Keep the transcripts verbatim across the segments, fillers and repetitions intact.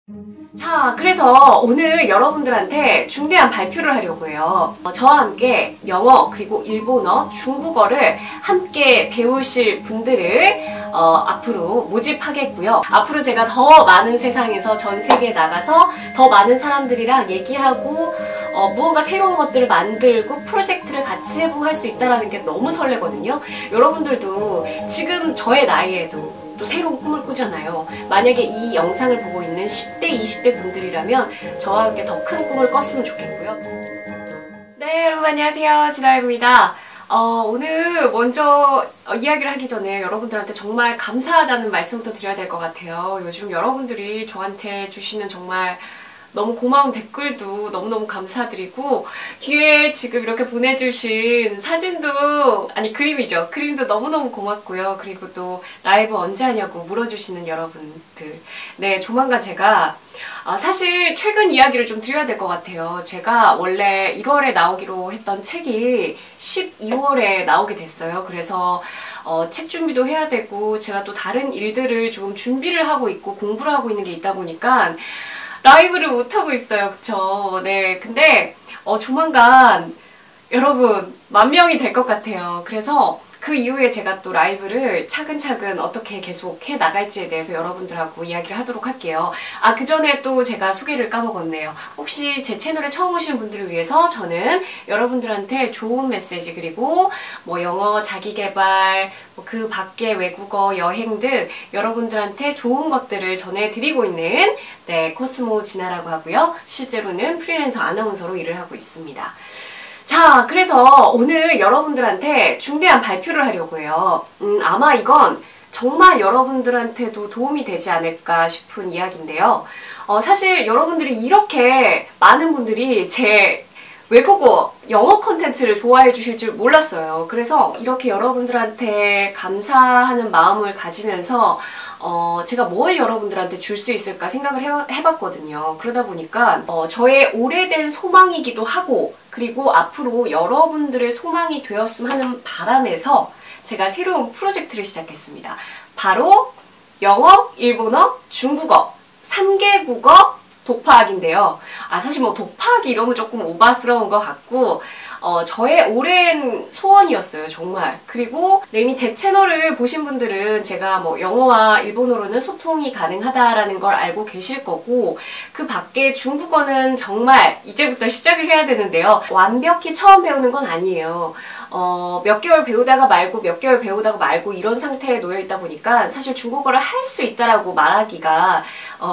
자, 그래서 오늘 여러분들한테 중대한 발표를 하려고 해요. 어, 저와 함께 영어 그리고 일본어, 중국어를 함께 배우실 분들을 어, 앞으로 모집하겠고요. 앞으로 제가 더 많은 세상에서 전 세계에 나가서 더 많은 사람들이랑 얘기하고 어, 무언가 새로운 것들을 만들고 프로젝트를 같이 해보고 할 수 있다는 게 너무 설레거든요. 여러분들도 지금 저의 나이에도 또 새로운 꿈을 꾸잖아요. 만약에 이 영상을 보고 있는 십 대, 이십 대 분들이라면 저와 함께 더 큰 꿈을 꿨으면 좋겠고요. 네, 여러분 안녕하세요. 진아입니다. 어, 오늘 먼저 어, 이야기를 하기 전에 여러분들한테 정말 감사하다는 말씀부터 드려야 될 것 같아요. 요즘 여러분들이 저한테 주시는 정말 너무 고마운 댓글도 너무너무 감사드리고, 뒤에 지금 이렇게 보내주신 사진도, 아니 그림이죠. 그림도 너무너무 고맙고요. 그리고 또 라이브 언제 하냐고 물어주시는 여러분들. 네, 조만간 제가 아, 사실 최근 이야기를 좀 드려야 될 것 같아요. 제가 원래 일월에 나오기로 했던 책이 십이월에 나오게 됐어요. 그래서 어, 책 준비도 해야 되고 제가 또 다른 일들을 좀 준비를 하고 있고 공부를 하고 있는 게 있다 보니까 라이브를 못하고 있어요. 그쵸? 네. 근데, 어, 조만간, 여러분, 만 명이 될 것 같아요. 그래서 그 이후에 제가 또 라이브를 차근차근 어떻게 계속 해 나갈지에 대해서 여러분들하고 이야기를 하도록 할게요. 아, 그 전에 또 제가 소개를 까먹었네요. 혹시 제 채널에 처음 오시는 분들을 위해서 저는 여러분들한테 좋은 메시지, 그리고 뭐 영어, 자기계발, 뭐 그 밖에 외국어, 여행 등 여러분들한테 좋은 것들을 전해드리고 있는 네, 코스모 진아라고 하고요. 실제로는 프리랜서 아나운서로 일을 하고 있습니다. 자, 그래서 오늘 여러분들한테 중대한 발표를 하려고 해요. 음, 아마 이건 정말 여러분들한테도 도움이 되지 않을까 싶은 이야기인데요. 어, 사실 여러분들이 이렇게 많은 분들이 제 외국어, 영어 콘텐츠를 좋아해 주실 줄 몰랐어요. 그래서 이렇게 여러분들한테 감사하는 마음을 가지면서 어, 제가 뭘 여러분들한테 줄 수 있을까 생각을 해봐, 해봤거든요. 그러다 보니까 어, 저의 오래된 소망이기도 하고, 그리고 앞으로 여러분들의 소망이 되었으면 하는 바람에서 제가 새로운 프로젝트를 시작했습니다. 바로 영어, 일본어, 중국어, 삼 개 국어 독파학인데요. 아, 사실 뭐 독파학이 이러면 조금 오바스러운 것 같고, 어, 저의 오랜 소원이었어요, 정말. 그리고 네, 이미 제 채널을 보신 분들은 제가 뭐 영어와 일본어로는 소통이 가능하다라는 걸 알고 계실 거고, 그 밖에 중국어는 정말 이제부터 시작을 해야 되는데요. 완벽히 처음 배우는 건 아니에요. 어, 몇 개월 배우다가 말고 몇 개월 배우다가 말고 이런 상태에 놓여 있다 보니까 사실 중국어를 할 수 있다라고 말하기가 어,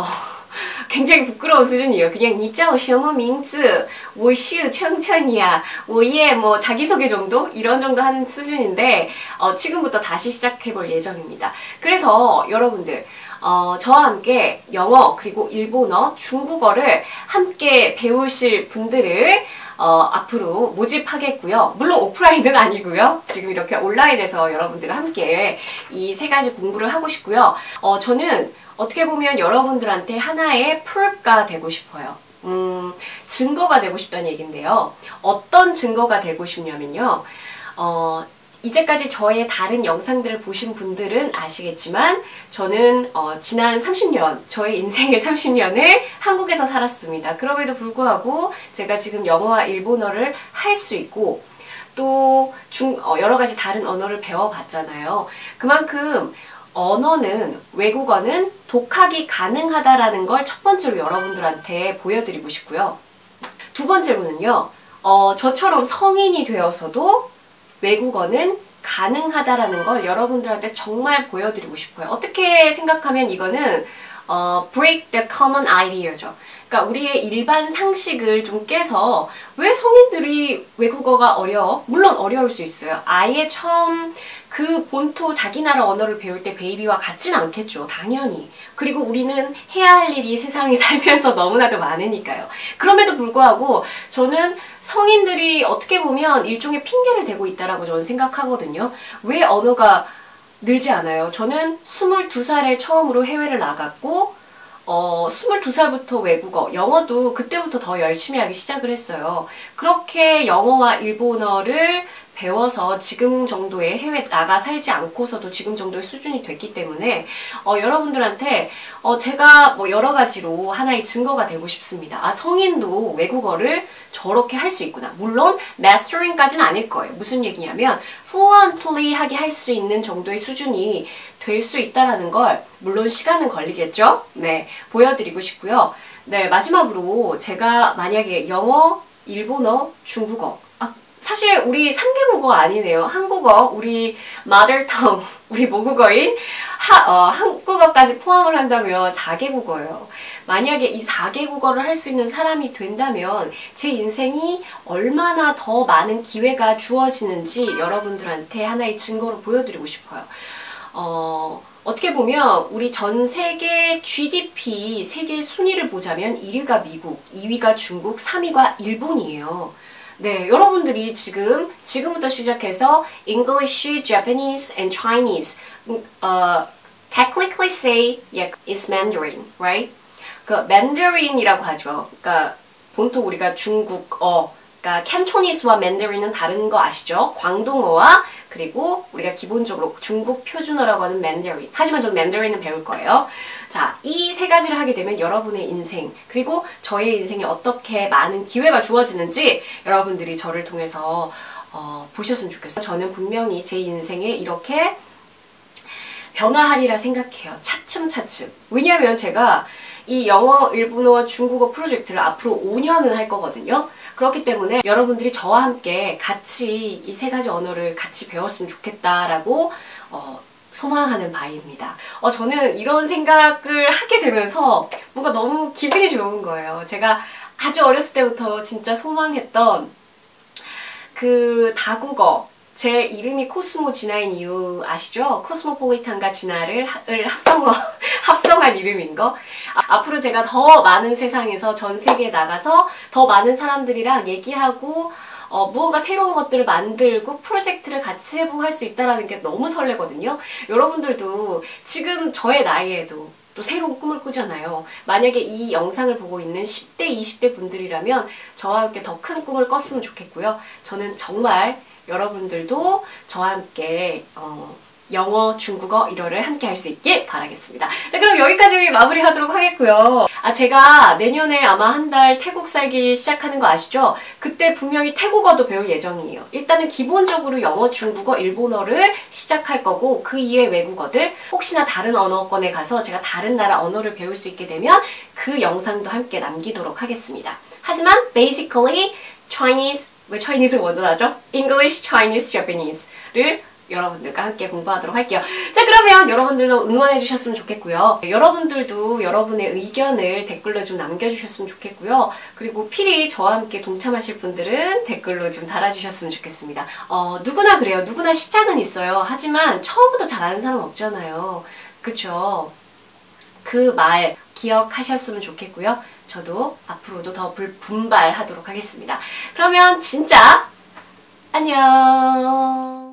굉장히 부끄러운 수준이에요. 그냥 你叫什么名字? 我是 청천이야. 我예 뭐 자기소개 정도? 이런 정도 하는 수준인데 어, 지금부터 다시 시작해볼 예정입니다. 그래서 여러분들 어, 저와 함께 영어 그리고 일본어, 중국어를 함께 배우실 분들을 어, 앞으로 모집하겠고요. 물론 오프라인은 아니고요. 지금 이렇게 온라인에서 여러분들과 함께 이 세 가지 공부를 하고 싶고요. 어, 저는 어떻게 보면 여러분들한테 하나의 프루프가 되고 싶어요. 음, 증거가 되고 싶다는 얘기인데요. 어떤 증거가 되고 싶냐면요. 어, 이제까지 저의 다른 영상들을 보신 분들은 아시겠지만 저는 어, 지난 삼십 년, 저의 인생의 삼십 년을 한국에서 살았습니다. 그럼에도 불구하고 제가 지금 영어와 일본어를 할 수 있고 또 중, 어, 여러 가지 다른 언어를 배워봤잖아요. 그만큼 언어는, 외국어는 독학이 가능하다라는 걸 첫 번째로 여러분들한테 보여드리고 싶고요. 두 번째로는요, 어, 저처럼 성인이 되어서도 외국어는 가능하다라는 걸 여러분들한테 정말 보여드리고 싶어요. 어떻게 생각하면 이거는 어, break the common idea죠. 그러니까 우리의 일반 상식을 좀 깨서 왜 성인들이 외국어가 어려워? 물론 어려울 수 있어요. 아예 처음 그 본토 자기 나라 언어를 배울 때 베이비와 같진 않겠죠. 당연히. 그리고 우리는 해야 할 일이 세상에 살면서 너무나도 많으니까요. 그럼에도 불구하고 저는 성인들이 어떻게 보면 일종의 핑계를 대고 있다라고 저는 생각하거든요. 왜 언어가 늘지 않아요? 저는 스물두 살에 처음으로 해외를 나갔고 어, 스물두 살부터 외국어, 영어도 그때부터 더 열심히 하기 시작을 했어요. 그렇게 영어와 일본어를 배워서 지금 정도의 해외 나가 살지 않고서도 지금 정도의 수준이 됐기 때문에 어, 여러분들한테 어, 제가 뭐 여러 가지로 하나의 증거가 되고 싶습니다. 아, 성인도 외국어를 저렇게 할 수 있구나. 물론 mastering까지는 아닐 거예요. 무슨 얘기냐면 fluently 하게 할 수 있는 정도의 수준이 될 수 있다라는 걸 물론 시간은 걸리겠죠. 네, 보여드리고 싶고요. 네, 마지막으로 제가 만약에 영어, 일본어, 중국어 아, 사실 우리 삼 개국어 아니네요. 한국어, 우리 mother tongue, 우리 모국어인 하, 어, 한국어까지 포함을 한다면 사 개국어예요. 만약에 이 사 개국어를 할 수 있는 사람이 된다면 제 인생이 얼마나 더 많은 기회가 주어지는지 여러분들한테 하나의 증거로 보여드리고 싶어요. 어, 어떻게 보면 우리 전 세계 지디피 세계 순위를 보자면 일 위가 미국, 이 위가 중국, 삼 위가 일본이에요. 네, 여러분들이 지금 지금부터 시작해서 English, Japanese, and Chinese uh, technically say yeah, it's Mandarin, right? 그 Mandarin이라고 하죠. 그러니까 본토 우리가 중국어, 그러니까 캔토니스와 맨더린은 다른 거 아시죠? 광동어와 그리고 우리가 기본적으로 중국 표준어라고 하는 맨더린. 하지만 저는 맨더린은 배울 거예요. 자, 이 세 가지를 하게 되면 여러분의 인생 그리고 저의 인생에 어떻게 많은 기회가 주어지는지 여러분들이 저를 통해서 어, 보셨으면 좋겠어요. 저는 분명히 제 인생에 이렇게 변화하리라 생각해요. 차츰차츰. 왜냐하면 제가 이 영어, 일본어, 중국어 프로젝트를 앞으로 오 년은 할 거거든요. 그렇기 때문에 여러분들이 저와 함께 같이 이 세 가지 언어를 같이 배웠으면 좋겠다라고 어, 소망하는 바입니다. 어, 저는 이런 생각을 하게 되면서 뭔가 너무 기분이 좋은 거예요. 제가 아주 어렸을 때부터 진짜 소망했던 그 다국어, 제 이름이 코스모 진아인 이유 아시죠? 코스모폴리탄과 진아를 합성, 합성한 이름인 거. 아, 앞으로 제가 더 많은 세상에서 전 세계에 나가서 더 많은 사람들이랑 얘기하고 어, 무언가 새로운 것들을 만들고 프로젝트를 같이 해보고 할 수 있다는 게 너무 설레거든요. 여러분들도 지금 저의 나이에도 또 새로운 꿈을 꾸잖아요. 만약에 이 영상을 보고 있는 십 대, 이십 대 분들이라면 저와 함께 더 큰 꿈을 꿨으면 좋겠고요. 저는 정말 여러분들도 저와 함께 어, 영어, 중국어, 일어를 함께 할 수 있길 바라겠습니다. 자, 그럼 여기까지 마무리하도록 하겠고요. 아, 제가 내년에 아마 한 달 태국 살기 시작하는 거 아시죠? 그때 분명히 태국어도 배울 예정이에요. 일단은 기본적으로 영어, 중국어, 일본어를 시작할 거고 그 이외 외국어들 혹시나 다른 언어권에 가서 제가 다른 나라 언어를 배울 수 있게 되면 그 영상도 함께 남기도록 하겠습니다. 하지만 basically Chinese, 왜 Chinese가 먼저 나죠? English, Chinese, Japanese를 여러분들과 함께 공부하도록 할게요. 자, 그러면 여러분들도 응원해 주셨으면 좋겠고요. 여러분들도 여러분의 의견을 댓글로 좀 남겨주셨으면 좋겠고요. 그리고 필히 저와 함께 동참하실 분들은 댓글로 좀 달아주셨으면 좋겠습니다. 어, 누구나 그래요. 누구나 시작은 있어요. 하지만 처음부터 잘하는 사람 없잖아요. 그쵸? 그 말 기억하셨으면 좋겠고요. 저도 앞으로도 더 분발하도록 하겠습니다. 그러면 진짜 안녕.